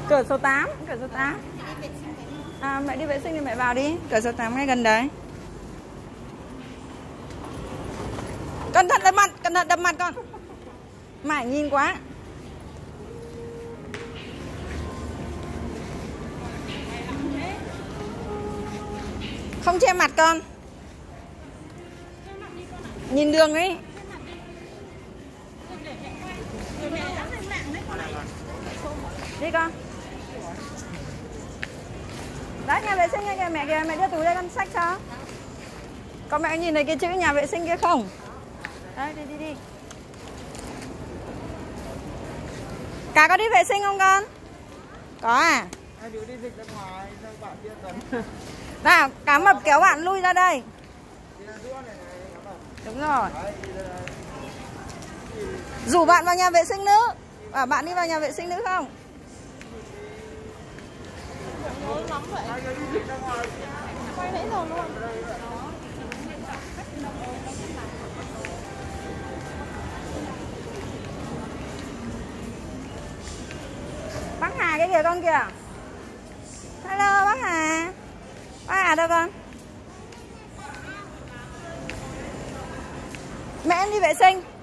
Cửa số 8, cửa số 8. À, mẹ đi vệ sinh thì mẹ vào đi. Cửa số 8 ngay gần đấy. Cẩn thận đập mặt con. Mải nhìn quá. Không che mặt con. Nhìn đường ấy. Đi con. Đấy, nhà vệ sinh kìa mẹ kìa, mẹ đưa túi đây con xách cho. Con mẹ nhìn thấy cái chữ nhà vệ sinh kia không? Đấy, đi. Cả có đi vệ sinh không con? Có à? Hai đứa đi dịch ra ngoài, sao bạn kia cần. Nào, cá mập kéo bạn lui ra đây. Đúng rồi. Rủ bạn vào nhà vệ sinh nữ. À, bạn đi vào nhà vệ sinh nữ không? Lắm vậy. Hai đứa đi dịch ra ngoài. Quay nãy rồi luôn. Bác Hà cái kìa con kìa. Hello bác Hà. Bác Hà đâu con? Mẹ em đi vệ sinh.